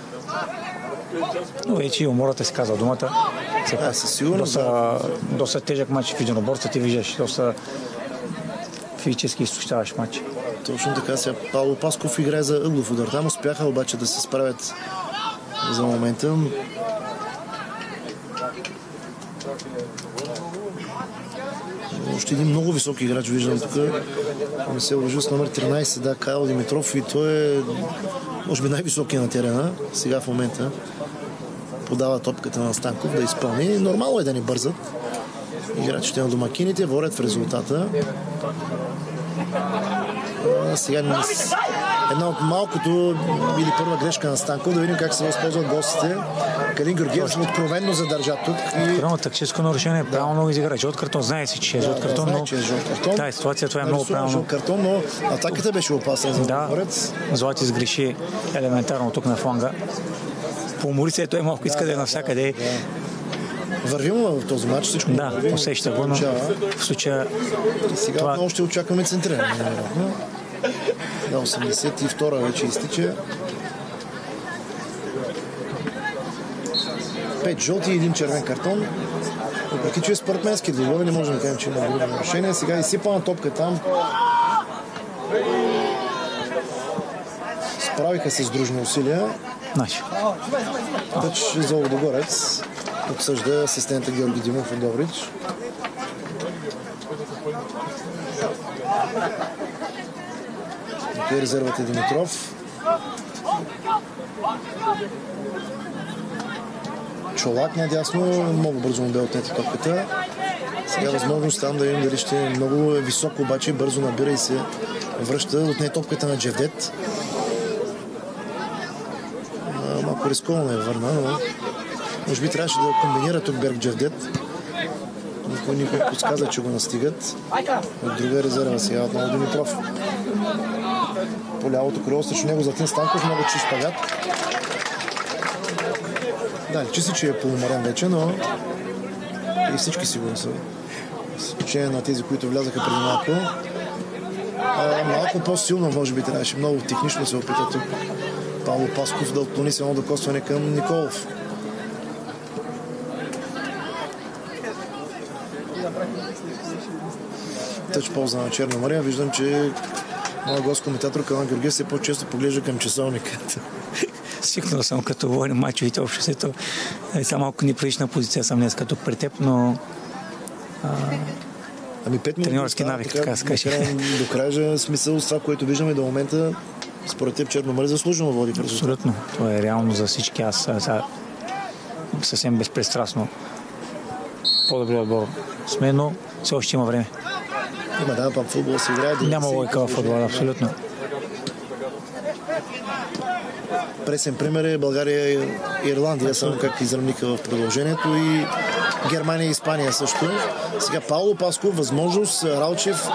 Но вече и умората си казва думата. А, със сигурност, доста, да. доста тежък матч в единоборца, ти виждаш, доста физически изтощаващ матч. Точно така, сега Павло Пасков играе за ъглов удар. Там успяха обаче да се справят за момента. Още един много висок играч виждам тук. Не се лъжа с номер тринайсет, да, Кайл Димитров, и той е може би най-високия на терена сега в момента. Подава топката на Станков да изпълни. Нормално е да не бързат. Играчите на домакините водят в резултата. А, сега не... една от малкото или първа грешка на Станков. Да видим как се възползват гостите. Калин Георгиев откровенно задържа тук. И... Крайно тактическо нарушение е да. Правилно изигра. Жълт картон. Знае си, че е жълт картон, но... Тази ситуация това е много правилно. Жълт картон, но атаката беше опасна за Лудогорец. Да, Злати сгреши елементарно тук на фланга. По уморите той малко иска да е навсякъде. Да. Вървим в този матч, всичко да, вървим. Усеща го, но в случая... Сега това... отново ще очакваме центриране. Да, осемдесет и втора вече изтича. Пет жълти и един червен картон. Въпреки че е спортменски двубой, не можем да кажем, че има друго нарушение. Сега изсипана топка там. Справиха се с дружни усилия. Значи. Тъч за Лудогорец. Обсъжда асистента Георги Димов от Добрич. Тук е резервата Димитров. Чолак надясно, много бързо му бе отнета топката. Сега възможност там да видим дали ще е много високо, обаче бързо набира и се връща. Отне топката на Джевдет. Малко рисковано е върна, но може би трябваше да комбинира тук Берг Джевдет. Никой никой подсказа, че го настигат. От друга резерва сега отново Димитров. По лявото крило срещу него Златин Станков, много чист шпагат. Да, личи си, че е полумарен вече, но и всички сигурно са. С изключение на тези, които влязаха преди малко. А, малко по-силно, може би, трябваше много технично се опита тук Павло Пасков да отклони се едно докосване към Николов. Тъч полза на Черноморе. Виждам, че моят гост-коментатор Калин Георгиев все по-често поглежда към часовника. Свикнал съм, като говорим мачовите обществото. Сега малко неприлична позиция съм днес като при теб, но а... ами пет минути треньорски навик, така, така се каже. До края смисъл с това, което виждаме до момента, според теб Черноморе заслужено води. Абсолютно. Това е реално за всички. Аз сега съвсем безпристрастно по-добри отбор сме, но все още има време. Има, да, пак футбол се играе. Няма логика в футбола, абсолютно. Пресен пример е България и Ирландия, само как изравниха в продължението, и Германия и Испания също. Сега Павло Пасков, възможност, Ралчев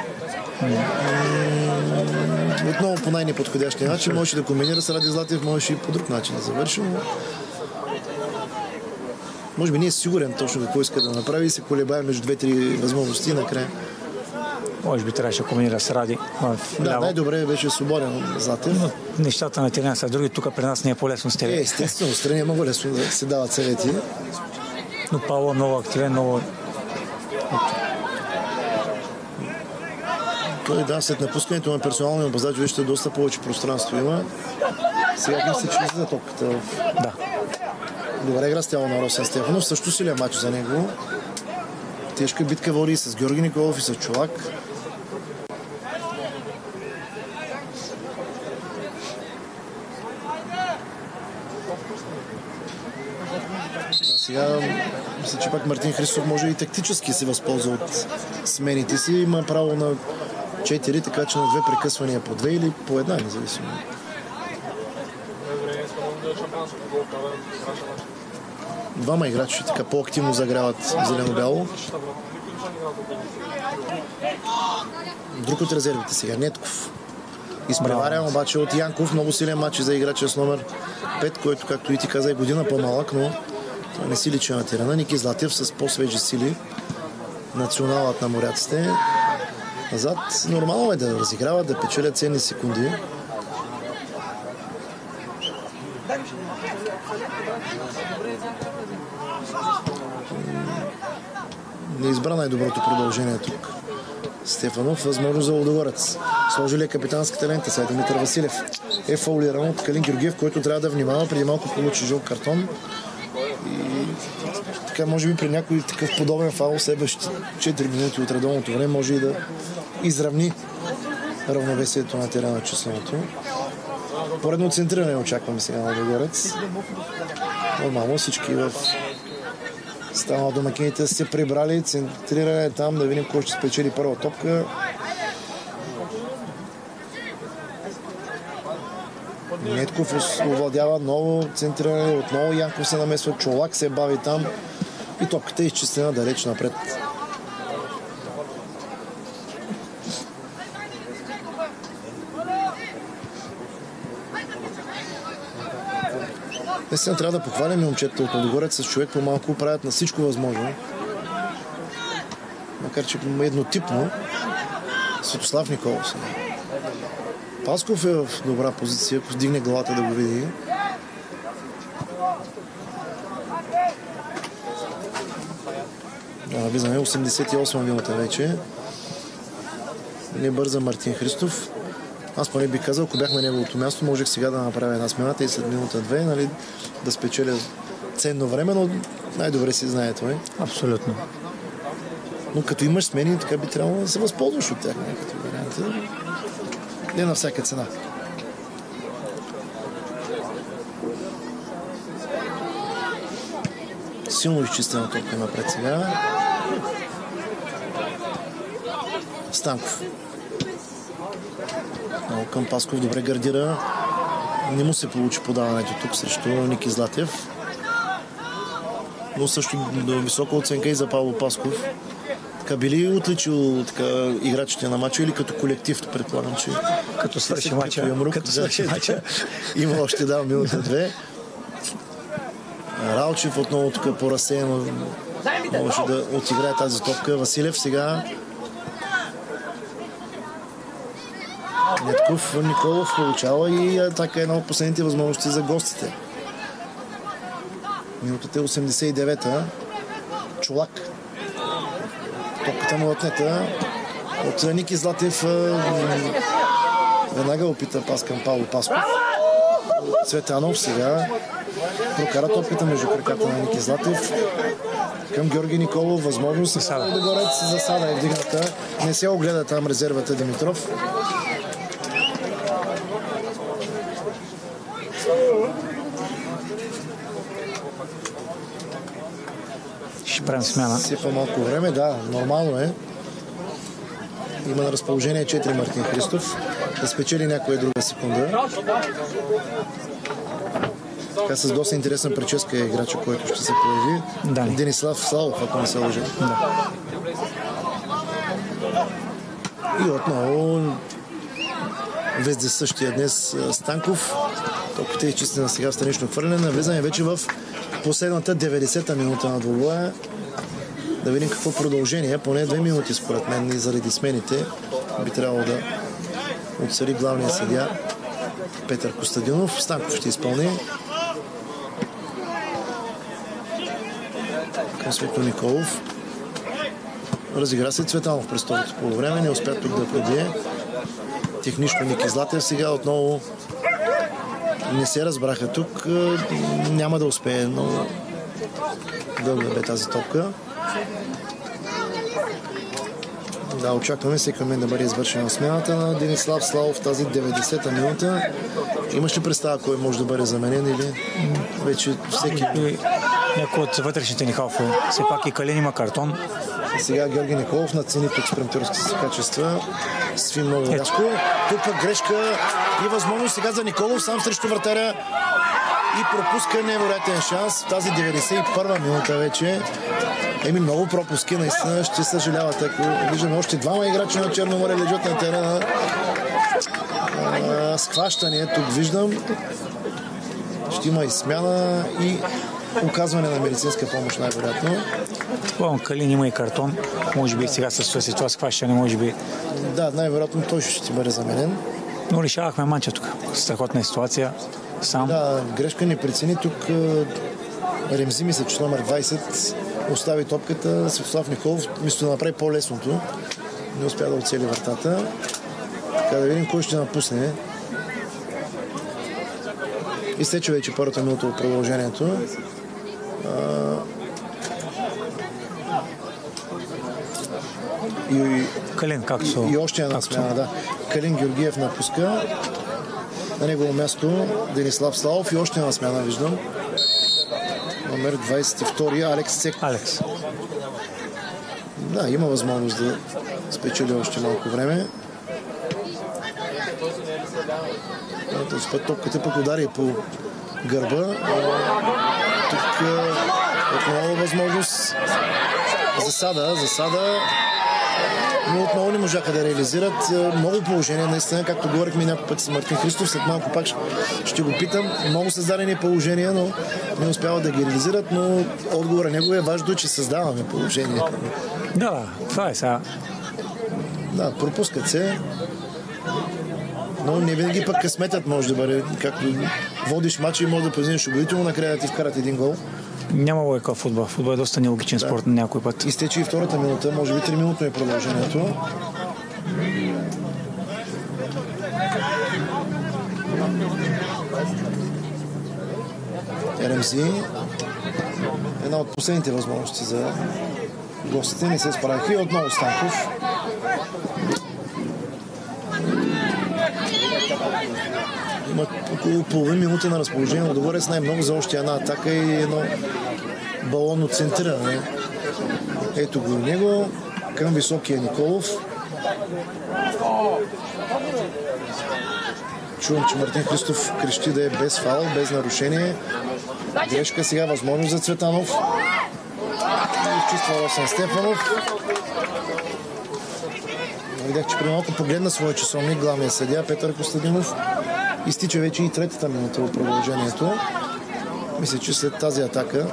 отново по най-неподходящия начин, можеше да комбинира с Ради Златев, можеше и по друг начин да завърши. може би не е сигурен точно какво иска да направи и се колебае между две-три възможности и накрая. Може би трябваше да комбинира с Ради. Да, най-добре беше свободен Златев. Но нещата на терена са други. Тук при нас не е по-лесно с тебе. Е, естествено, страни е много лесно да се дават съвети. Но Павло много активен, много... Той да, след напускането на персоналния нападач, вижте, доста повече пространство има. Сега мисля, че излиза топката. Да. Добре игра с тяло на Росен Стефанов. Също силен матч за него. Тежка битка води и с Георги Николов и с Чолак. Сега мисля, че пак Мартин Христов може и тактически се възползва от смените си. Има право на четири, така че на две прекъсвания по две или по една, независимо. Двама играчи така по-активно загряват зелено-бяло. Друг от резервите сега, Нетков. Изпреварен обаче от Янков. Много силен матч за играча с номер пет, който, както и ти каза, е година по-малък, но това не си личи на терена. Ники Златев с по-свежи сили. Националът на моряците. Назад нормално е да разиграват, да печелят ценни секунди. Не избра най-доброто продължение тук. Стефанов, възможно за Лудогорец. Сложили е капитанската лента. Сега Димитър Василев е фаулиран от Калин Георгиев, който трябва да внимава. Преди малко получи жълт картон. И така, може би при някой такъв подобен фаул следващите четири минути от редовното време може и да изравни равновесието на терена численото. Поредно центриране очакваме сега на Лудогорец. Нормално всички в стана домакините се прибрали, центриране там, да видим кой ще спечели първа топка. Нетков овладява ново центриране, отново Янков се намесва, Чолак се бави там и топката е изчислена далеч напред. Наистина трябва да похвалим момчета от Лудогорец, с човек по-малко правят на всичко възможно. Макар че еднотипно. Светослав Николов. Пасков е в добра позиция, ако вдигне главата да го види. Да, виждаме осемдесет и осма минута вече. Не бърза Мартин Христов. Аз поне би казал, ако бях на неговото място, можех сега да направя една смената и след минута-две, нали, да спечеля ценно време, но най-добре си знае това. Абсолютно. Но като имаш смени, така би трябвало да се възползваш от тях. Не на всяка цена. Силно изчистена топка напред сега. Станков. Много към Пасков добре гардира. Не му се получи подаването тук срещу Ники Златев. Но също до висока оценка и за Павло Пасков. Така би ли отличил така, играчите на матча или като колектив, предполагам, че... Като свърши матча. Като свърши матча. Има още, да, минута-две. Ралчев отново тук по-разсеяно можеше да отиграе тази топка. Василев сега... Нетков, Николов получава и така е една от последните възможности за гостите. Минутата е осемдесет и девета. Чолак. Топката му отнета от Ники Златев. Веднага опита пас към Павло Пасков. Цветанов сега прокара топката между краката на Ники Златев към Георги Николов. Възможност за Лудогорец. Засада е вдигната. Не се огледа там резервата Димитров. Ще правим смяна. Сипа малко време, да, нормално е. Има на разположение четири Мартин Христов. Да спечели някоя друга секунда. Така с доста интересна прическа е играча, който ще се появи. Да. Денислав Славов, ако не се лъжа. Да. И отново везде същия днес Станков. Топката е изчистена сега в странично хвърляне. Навлизаме вече в последната деветдесета минута на двубоя. Да видим какво продължение. Поне две минути според мен и заради смените би трябвало да отсъди главния съдия Петър Костадинов. Станков ще изпълни. Към Светло Николов. Разигра се Цветанов през второто полувреме. Не успя тук да пробие. Технично Ники Златев сега отново не се разбраха тук. Няма да успее много дълга бе тази топка. Да, очакваме всеки момент да бъде извършена смяната на Денислав Славов в тази деветдесета минута. Имаш ли представа кой може да бъде заменен или вече всеки... Някой от вътрешните ни халфове. Все пак и Калин има картон. И сега Георги Николов надцени тук спринтерските си качества. Сви много рязко. Тук пък грешка и възможност сега за Николов сам срещу вратаря и пропуска невероятен шанс в тази деветдесет и първа минута вече. Еми много пропуски, наистина ще съжаляват, ако виждаме още двама играчи на Черно море лежат на терена. А, схващане тук виждам. Ще има и смяна и оказване на медицинска помощ най-вероятно. Бон, Калин има и картон. Може би сега с това схващане, може би. Да, най-вероятно той ще бъде заменен. Но решавахме манча тук. Страхотна ситуация. Сам. Да, грешка не прецени тук. Ремзи мисля, че номер двайсет остави топката. Светослав Николов вместо да направи по-лесното. Не успя да оцели вратата. Така да видим кой ще напусне. Изтече вече първата минута от продължението. А... И... Калин, както И още една смяна, да. Калин Георгиев напуска. На негово място Денислав Славов и още една смяна виждам. Номер двайсет и втори Алекс Цек. Алекс. Да, има възможност да спечели още малко време. Този път топката пък удари по гърба. Тук отново възможност засада, засада. Но отново не можаха да реализират. Много положения, наистина, както говорихме няколко пъти с Мартин Христов, след малко пак ще го питам. Много създадени положения, но не успяват да ги реализират, но отговора него е важно, че създаваме положения. Да, това е сега. Да, пропускат се. Но не винаги пък късметът може да бъде, както водиш матча и може да презинеш убедително, накрая да ти вкарат един гол. Няма логика в футбол. Футбол е доста нелогичен да. Спорт на някой път. Изтече и втората минута, може би три минутно е продължението. Ремзи. Една от последните възможности за гостите. Не се справиха и отново Станков. Има около половин минута на разположение. Лудогорец най-много за още една атака и едно балонно центриране. Ето го и него. Към високия Николов. Чувам, че Мартин Христов крещи да е без фаул, без нарушение. Грешка сега, възможност за Цветанов. И изчиства Росен Стефанов. Видях, че при малко погледна своя часовник главния съдия Петър Костадинов. Изтича вече и третата минута от продължението. Мисля, че след тази атака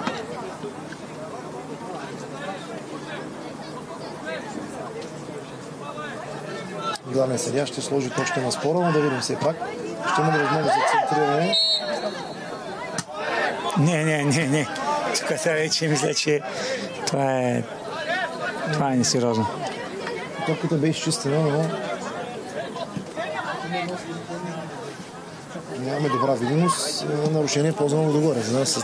главният съдия ще сложи точка на спора, но да видим все пак. Ще има да възможност за центриране. Не, не, не, не. Тук сега вече мисля, че това е това е несериозно. Топката бе изчистена, но нямаме добра видимост. Нарушение е ползвано догоре. Да, с...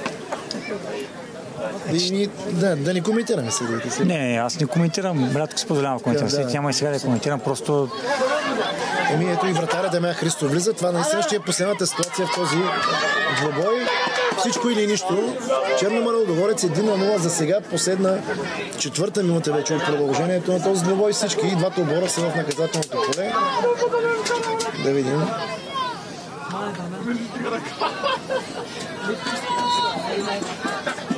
И, да, да не коментираме съдиите си. Не, аз не коментирам. Рядко се позволявам в коментирам. Да, да. Няма и сега да коментирам. Просто... Еми ето и вратаря Дамян Христов влиза. Това наистина ще е последната ситуация в този двубой. Всичко или нищо. Черно море Лудогорец един на нула за сега. Последна четвърта минута вече от продължението на този двубой. Всички и двата отбора са в наказателното поле. Да видим.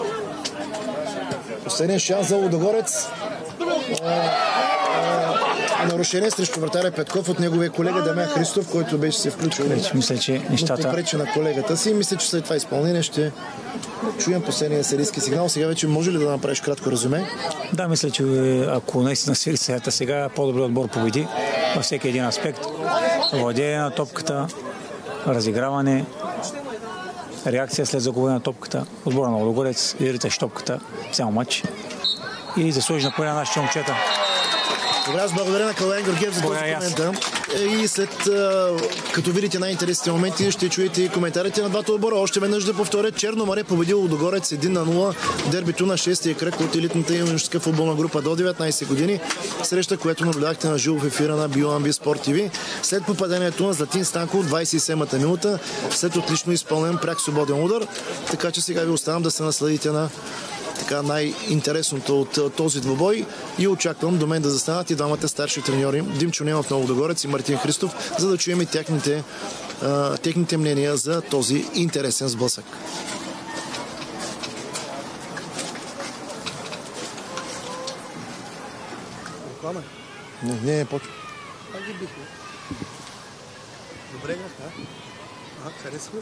Последният шанс за Лудогорец. Нарушение срещу вратаря Петков от неговия колега Дамян Христов, който беше се включил. Вече мисля, че нещата... попречи на колегата си. Мисля, че след това изпълнение ще чуем последния серийски сигнал. Сега вече може ли да направиш кратко резюме? Да, мисля, че ако наистина серията сега, по-добрият отбор победи във всеки един аспект. Владение на топката, разиграване, реакция след загубване на топката, отбора на Лудогорец, лидерите топката, цял матч и заслужи на поне нашите момчета. Добре, аз благодаря на Калаян Георгиев за този коментар. И след като видите най-интересните моменти, ще чуете и коментарите на двата отбора. Още веднъж да повторя, Черно море победил Лудогорец един на нула в дербито на шестия кръг от елитната юношеска футболна група до деветнайсет години. Среща, която наблюдахте на живо в ефира на BioAmbi Sport ти ви. След попадението на Златин Станков в двайсет и седмата минута, след отлично изпълнен пряк свободен удар. Така че сега ви оставам да се насладите на така най-интересното от този двубой и очаквам до мен да застанат и двамата старши треньори Димчо Немов на Лудогорец и Мартин Христов, за да чуем и техните, а, техните мнения за този интересен сблъсък. Не, не, почва. Добре, а? Харесва ли?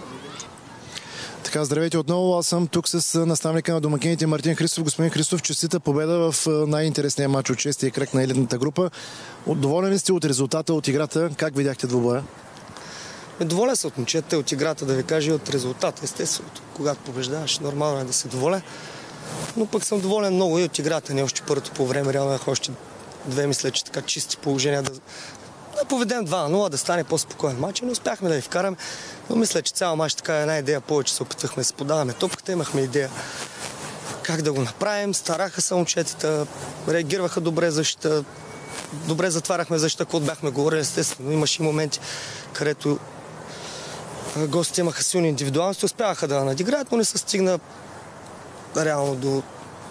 Така, здравейте отново. Аз съм тук с наставника на домакините Мартин Христов. Господин Христов, честита победа в най-интересния матч от шестия кръг на елитната група. Доволен ли сте от резултата от играта? Как видяхте двубоя? Доволен съм от момчета, от играта, да ви кажа, от резултата. Естествено, когато побеждаваш, нормално е да се доволен. Но пък съм доволен много и от играта. Не още първото по време, реално имах още две, мисля, че така чисти положения да, да поведем два на нула, да стане по-спокоен матч. Не успяхме да ви вкараме. Но мисля, че цял мач така една идея повече се опитвахме да се подаваме топката, имахме идея как да го направим. Стараха се момчетата, реагираха добре защита, добре затваряхме защита, когато бяхме говорили, естествено. Имаше и моменти, където гостите имаха силни индивидуалности, успяваха да надиграят, но не се стигна реално до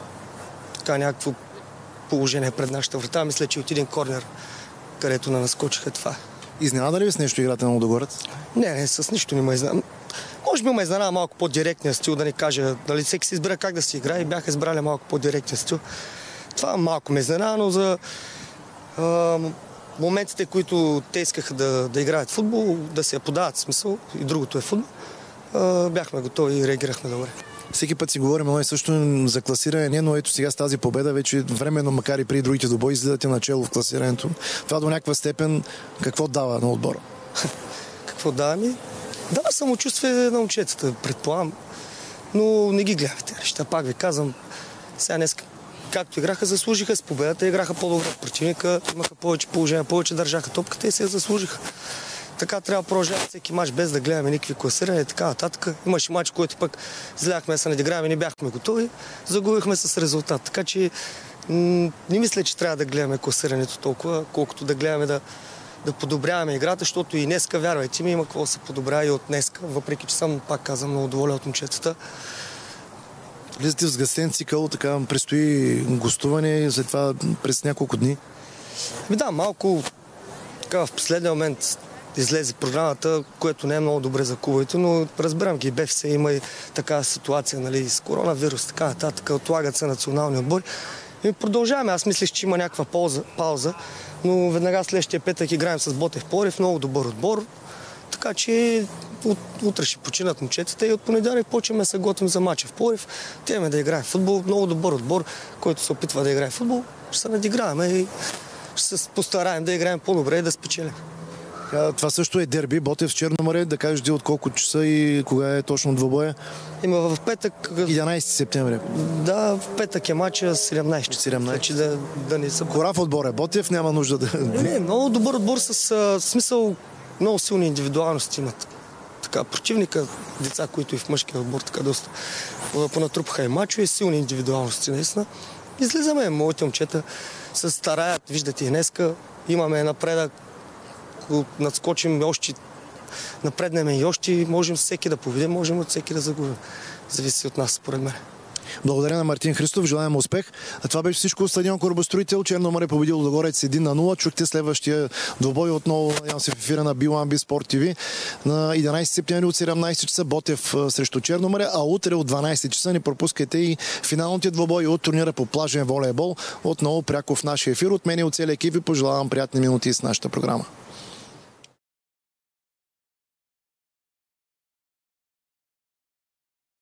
така някакво положение пред нашата врата. Мисля, че от един корнер, където не наскочиха това. Изненада ли ви с нещо играта на Лудогорец? Не, не, с нищо не ме изненада. Може би ме изненада малко по-директния стил, да ни кажа, дали всеки си избира как да си играе и бяха избрали малко по-директния стил. Това малко ме изненада, но за а, моментите, които те искаха да, да играят футбол, да се я подават смисъл и другото е футбол, а, бяхме готови и реагирахме добре. Всеки път си говорим едно и също за класиране, но ето сега с тази победа вече временно, макар и при другите добои, излизате начело в класирането. Това до някаква степен какво дава на отбора? Какво дава ми? Дава самочувствие на момчетата, предполагам, но не ги гледах тези неща. Пак ви казвам, сега днес, както играха, заслужиха с победата, играха по-добре от противника, имаха повече положения, повече държаха топката и се я заслужиха. Така трябва да продължаваме всеки мач, без да гледаме никакви класирания и така нататък. Имаше мач, който пък зляхме да се надиграем и не бяхме готови. Загубихме с резултат. Така че м- не мисля, че трябва да гледаме класирането толкова, колкото да гледаме да, да подобряваме играта, защото и днеска, вярвайте ми, има какво да се подобрява и от днеска, въпреки че съм, пак казвам, много доволен от момчетата. Влизате в сгъстен цикъл, така предстои гостуване и след това през няколко дни? Ми да, малко така в последния момент излезе програмата, което не е много добре за клубовете, но разбирам ги, БФС има и такава ситуация, нали, с коронавирус, така нататък, отлагат се национални отбори. И продължаваме. Аз мислех, че има някаква пауза, пауза, но веднага следващия петък играем с Ботев Пловдив, много добър отбор. Така че от, утре ще починат момчетата и от понеделник почваме да се готвим за мача в Пловдив. Теме да играем в футбол, много добър отбор, който се опитва да играе в футбол. Ще се надиграваме и ще се постараем да играем по-добре и да спечелим. Това също е дерби, Ботев с Черно море, да кажеш ти от колко часа и кога е точно двубоя? Има в петък... единайсети септември. Да, в петък е матча седемнайсети. седемнайсети. Да, да не съм... Кора в отбор е Ботев, няма нужда да... Не, не, много добър отбор с а, смисъл, много силни индивидуалности имат. Така, противника, деца, които и в мъжкия отбор така доста понатрупаха и мачове, силни индивидуалности, наистина. Излизаме, моите момчета се стараят, виждате и днеска, имаме напредък, надскочим още, напреднем и още, можем всеки да победим, можем от всеки да загубим. Зависи от нас, според мен. Благодаря на Мартин Христов, желаем успех. А това беше всичко от стадион Корабостроител. Черно море победи Лудогорец един на нула. Чухте следващия двубой отново, надявам се, в ефира на Би уан Би Спорт Ти Ви на единайсети септември от седемнайсет часа Ботев срещу Черно море, а утре от дванайсет часа не пропускайте и финалните двубой от турнира по плажен волейбол. Отново пряко в нашия ефир. От мен и от целия екип ви пожелавам приятни минути с нашата програма.